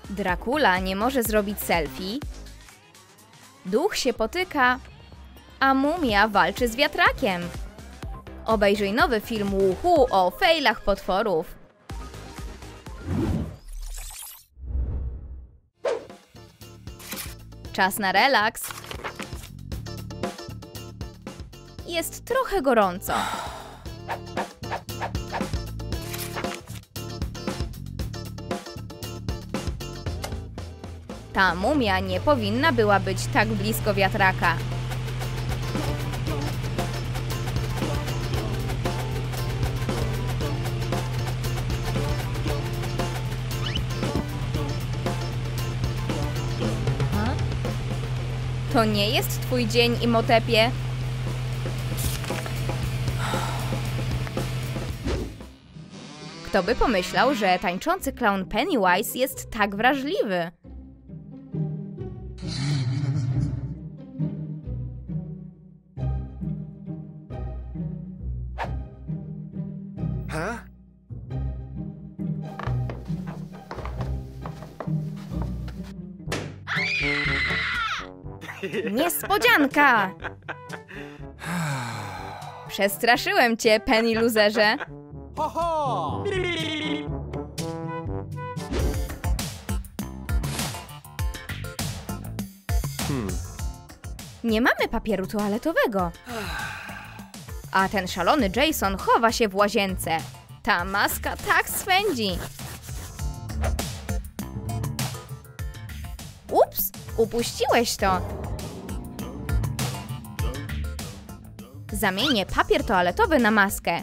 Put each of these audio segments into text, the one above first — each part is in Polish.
Dracula nie może zrobić selfie. Duch się potyka, a mumia walczy z wiatrakiem. Obejrzyj nowy film Łuchu o failach potworów. Czas na relaks. Jest trochę gorąco. Ta mumia nie powinna była być tak blisko wiatraka. To nie jest twój dzień, Imhotepie. Kto by pomyślał, że tańczący clown Pennywise jest tak wrażliwy? Niespodzianka! Przestraszyłem cię, Penny luzerze. Nie mamy papieru toaletowego. A ten szalony Jason chowa się w łazience. Ta maska tak swędzi. Ups, upuściłeś to. Zamienię papier toaletowy na maskę.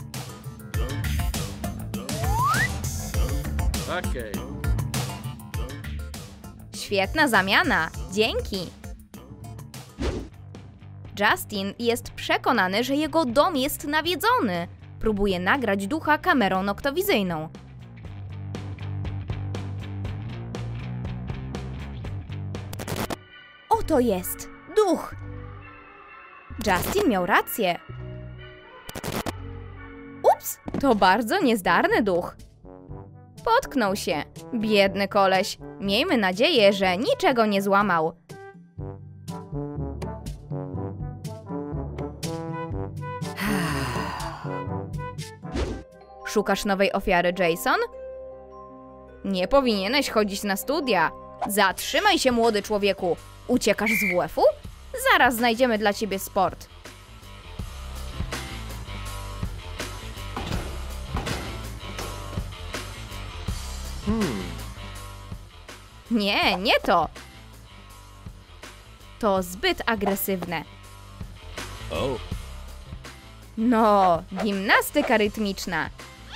Okej. Świetna zamiana, dzięki. Justin jest przekonany, że jego dom jest nawiedzony. Próbuje nagrać ducha kamerą noktowizyjną. Oto jest duch. Justin miał rację. Ups, to bardzo niezdarny duch. Potknął się. Biedny koleś. Miejmy nadzieję, że niczego nie złamał. Szukasz nowej ofiary, Jason? Nie powinieneś chodzić na studia. Zatrzymaj się, młody człowieku. Uciekasz z WF-u? Zaraz znajdziemy dla ciebie sport. Nie, nie to. To zbyt agresywne. No, gimnastyka rytmiczna.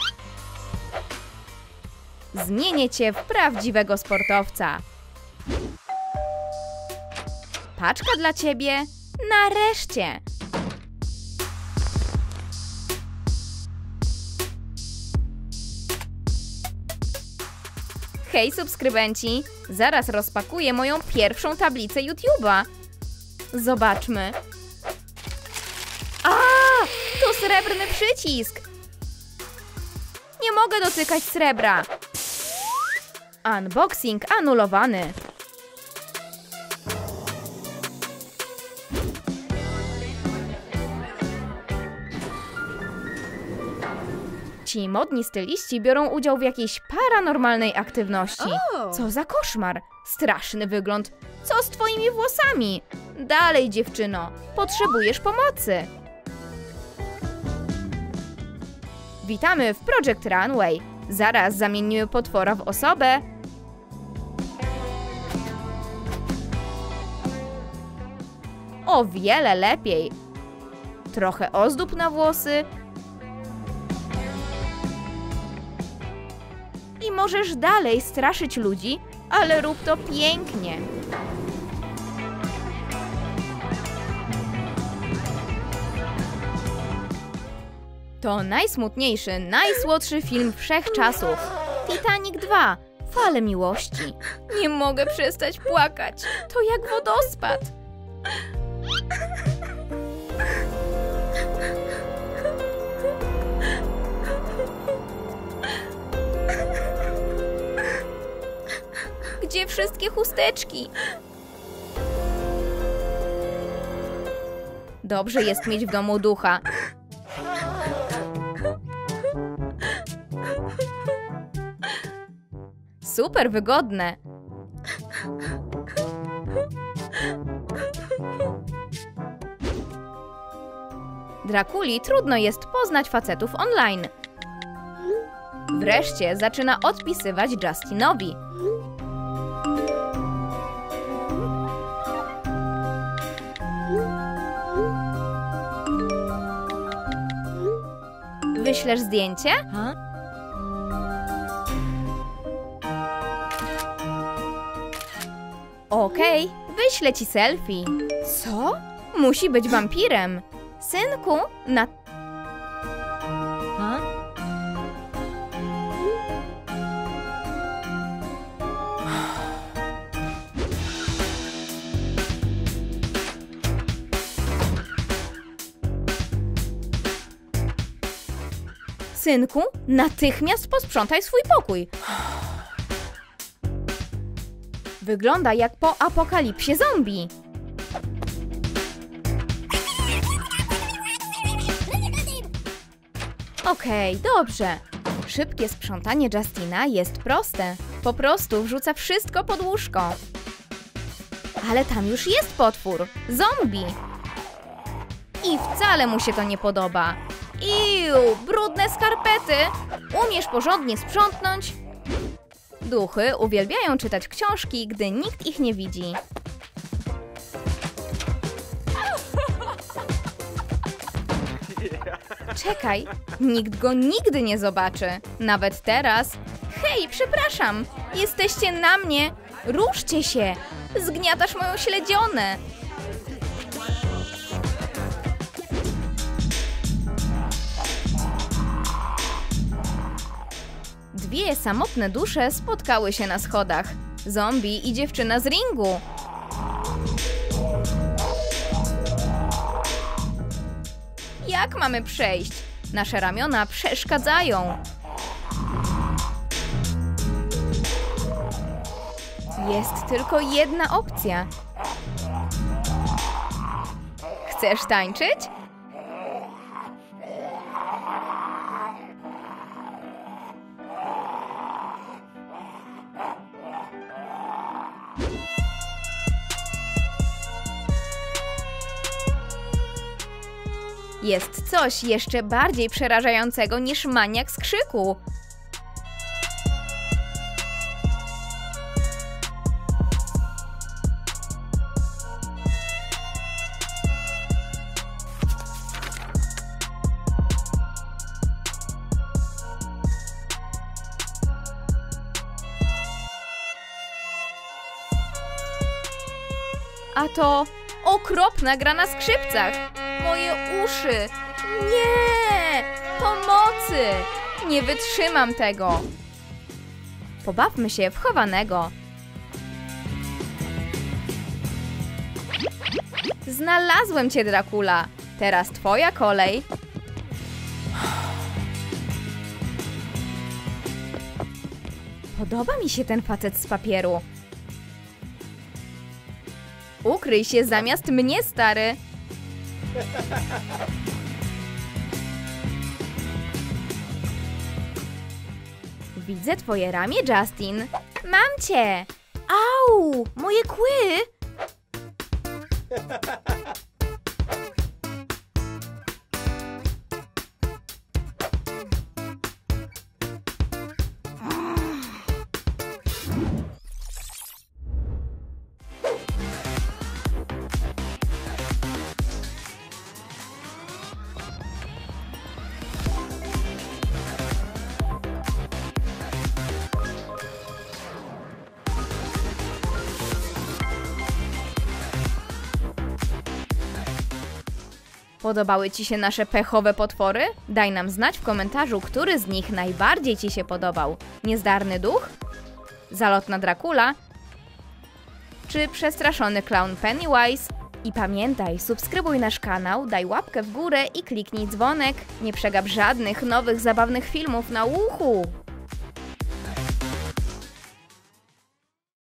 Zmienię cię w prawdziwego sportowca. Paczka dla ciebie. Nareszcie. Hej subskrybenci, zaraz rozpakuję moją pierwszą tablicę YouTube'a. Zobaczmy. A, to srebrny przycisk. Nie mogę dotykać srebra. Unboxing anulowany. Ci modni styliści biorą udział w jakiejś paranormalnej aktywności. Co za koszmar! Straszny wygląd. Co z twoimi włosami? Dalej, dziewczyno. Potrzebujesz pomocy. Witamy w Project Runway. Zaraz zamienimy potwora w osobę. O wiele lepiej. Trochę ozdób na włosy. I możesz dalej straszyć ludzi, ale rób to pięknie. To najsmutniejszy, najsłodszy film wszechczasów. Titanic 2. Fale miłości. Nie mogę przestać płakać. To jak wodospad. Gdzie wszystkie chusteczki? Dobrze jest mieć w domu ducha. Super wygodne. Drakuli trudno jest poznać facetów online. Wreszcie zaczyna odpisywać Justinowi. Wyślesz zdjęcie? Okej, wyślę ci selfie. Co? Musi być wampirem. Synku, na... Synku, natychmiast posprzątaj swój pokój. Wygląda jak po apokalipsie zombie. Okej, dobrze. Szybkie sprzątanie Justina jest proste. Po prostu wrzuca wszystko pod łóżko. Ale tam już jest potwór. Zombie. I wcale mu się to nie podoba. Iu, brudne skarpety. Umiesz porządnie sprzątnąć? Duchy uwielbiają czytać książki, gdy nikt ich nie widzi. Czekaj, nikt go nigdy nie zobaczy. Nawet teraz. Hej, przepraszam. Jesteście na mnie. Ruszcie się. Zgniatasz moją śledzionę. Dwie samotne dusze spotkały się na schodach. Zombie i dziewczyna z ringu. Jak mamy przejść? Nasze ramiona przeszkadzają. Jest tylko jedna opcja. Chcesz tańczyć? Jest coś jeszcze bardziej przerażającego niż maniak z krzyku. A to okropna gra na skrzypcach. Moje uszy! Nie! Pomocy! Nie wytrzymam tego! Pobawmy się w chowanego. Znalazłem cię, Dracula. Teraz twoja kolej. Podoba mi się ten facet z papieru. Ukryj się zamiast mnie, stary. Widzę twoje ramię, Justin. Mam cię! Au! Moje kły! Podobały ci się nasze pechowe potwory? Daj nam znać w komentarzu, który z nich najbardziej ci się podobał. Niezdarny duch? Zalotna Dracula? Czy przestraszony clown Pennywise? I pamiętaj, subskrybuj nasz kanał, daj łapkę w górę i kliknij dzwonek. Nie przegap żadnych nowych zabawnych filmów na uchu!